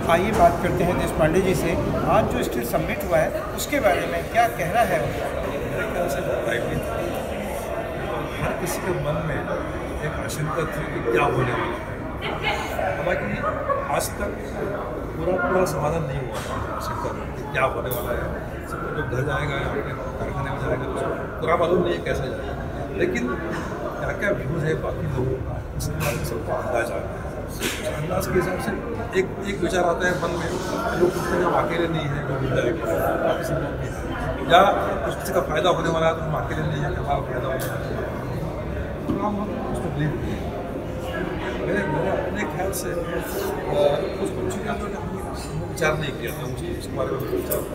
आइए बात करते हैं देशपांडे जी से। आज जो स्टील समिट हुआ है उसके बारे में क्या कहना है उनका? मेरे ख्याल से हर किसी के मन में एक आशंका थी कि क्या होने वाला है। हालांकि आज तक पूरा समाधान नहीं हुआ आशंका कि क्या होने वाला है। सब जो घर जाएगा या अपने कारखाने में जाएगा तो पूरा मालूम नहीं है कैसे जाएगा, लेकिन क्या क्या व्यूज़ है बाकी लोगों का इसके बारे में सबको अंदाज आ रहा है। अंदाज के हिसाब से एक विचार आता है मन में, लोग पूछते हैं हम अकेले नहीं हैं, वो मिल जाएगा किसी लोग भी है, या कुछ किसी का फायदा होने वाला है तो हम अकेले नहीं है कि हमारा फायदा होने वाला है, तो हम उसको बिलीव नहीं है। मेरे अपने ख्याल से कुछ चीज़ें जो हमने विचार नहीं किया था उसके बारे में विचार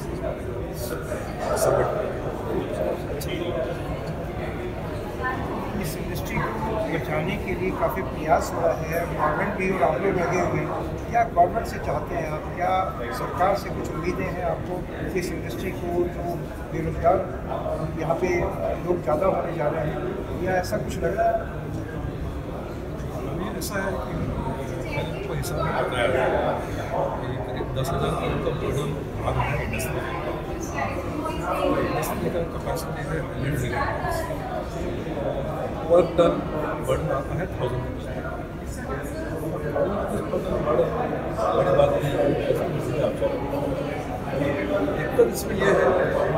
इस इंडस्ट्री को बचाने के लिए काफ़ी प्रयास हुआ है, गवर्नमेंट भी और आप लोग लगे हुए हैं। क्या गवर्नमेंट से चाहते हैं आप, क्या सरकार से कुछ उम्मीदें हैं आपको कि इस इंडस्ट्री को जो बेरोजगार यहाँ पे लोग ज़्यादा होने जा रहे हैं, या ऐसा कुछ लग रहा है? अभी ऐसा है कि मैंने को हिसाब में बताया कि करीब 10,000 करोड़ का बर्डन आ रहा है इंडस्ट्री का कैपेसिटी है 100 मिलियन पर टन बर्डन आता है 1000 बड़ी बात नहीं है। दिक्कत इसमें यह है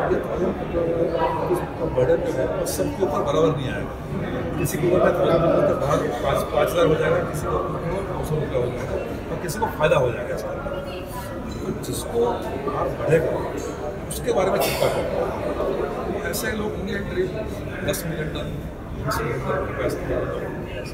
कि बर्डन जो है वो सबके ऊपर बराबर नहीं आएगा। किसी के ऊपर 5,000 हो जाएगा, किसी को 200 रुपया हो जाएगा और किसी को फायदा हो जाएगा इसका। तो जिसको भार बढ़ेगा उसके बारे में चिंता करो। ऐसे लोग होंगे करीब 10 million ton 20 million ton capacity.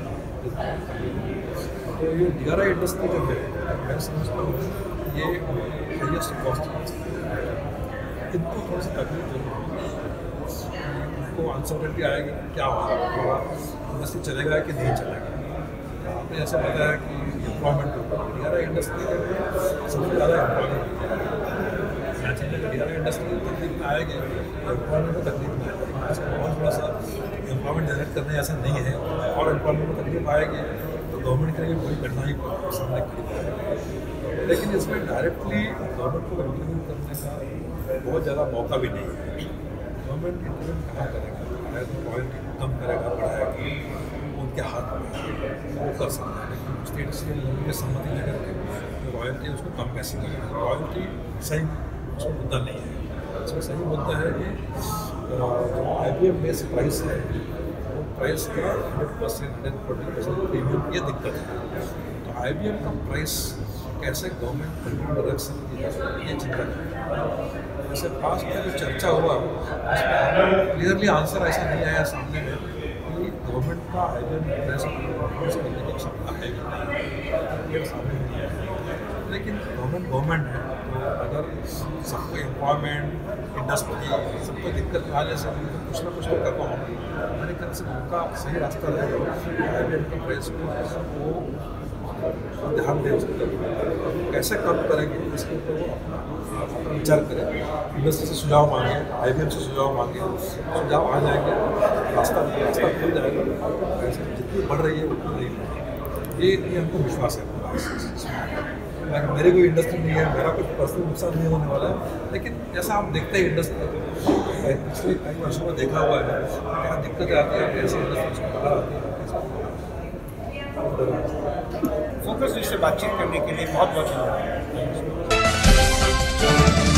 तो ये DRI इंडस्ट्री जो है मैं समझता हूँ ये हाईएस्ट कॉस्ट इनको थोड़ी सी तकलीफ जरूर होगी, इनको अनसर्टेनिटी आएगी क्या होगा, इंडस्ट्री चलेगा कि नहीं चलेगा। आपने जैसे बताया कि एम्प्लॉयमेंट DRI इंडस्ट्री में सबसे ज़्यादा एम्प्लॉयमेंट DRI इंडस्ट्री तकलीफ में आएगी, एम्प्लॉयमेंट को तकलीफ में आएगी। इसको बहुत थोड़ा सा एम्प्लॉयमेंट जनरेट करने ऐसा नहीं है, और एम्प्लॉयमेंट को तकलीफ आएगी तो गवर्नमेंट के लिए बड़ी कठिनाई सामने खड़ी पड़ेगी। लेकिन इसमें डायरेक्टली गवर्नमेंट को इम्प्लीमेंट करने का बहुत ज़्यादा मौका भी नहीं है। गवर्नमेंट इम्प्लीमेंट कहाँ करेगा, रॉयल्टी कम करेगा बढ़ाएगा, उनके हाथ में वो कर सकते हैं, लेकिन स्टेट से लोगों की सहमति लेकर के रॉयल्टी उसको कम कैसे करेगा। रॉयल्टी सही उसमें मुद्दा नहीं है। इसमें सही मुद्दा है कि जो IBM बेस्ड प्राइस है वो प्राइस का 100% 140% प्रीमियम, ये दिक्कत है। तो IBM का प्राइस कैसे गवर्नमेंट कंट्रोल रख सकती है ये चिंता है। जैसे पास में जो चर्चा हुआ उसमें हमें क्लियरली आंसर ऐसा नहीं आया सामने में कि गवर्नमेंट का IBM प्राइस करने की क्षमता है कि नहीं, सामने नहीं आया। लेकिन गवर्नमेंट है तो अगर सबको एम्प्लॉयमेंट इंडस्ट्री सबको दिक्कत आ जैसे कुछ ना कुछ तो कर पाऊँगा। मेरे ख्याल से उनका सही रास्ता रहेगा IBM का प्राइस को वो ध्यान दे सकते कैसे कम करेंगे इसके ऊपर वो अपना विचार करें। इंडस्ट्री से सुझाव मांगे, IBM से सुझाव मांगे, सुझाव आ जाएंगे, रास्ता खुल जाएगा। ऐसे जितनी बढ़ रही है उतनी नहीं बढ़, ये हमको विश्वास है। मेरे कोई इंडस्ट्री नहीं है, मेरा कुछ पर्सनल नुकसान नहीं होने वाला है, लेकिन जैसा आप देखते हैं इंडस्ट्री पिछले कई वर्षों में देखा हुआ है क्या दिक्कतें आती है, कैसे इंडस्ट्री उसको बाहर आती है। फोकस से बातचीत करने के लिए बहुत बहुत धन्यवाद।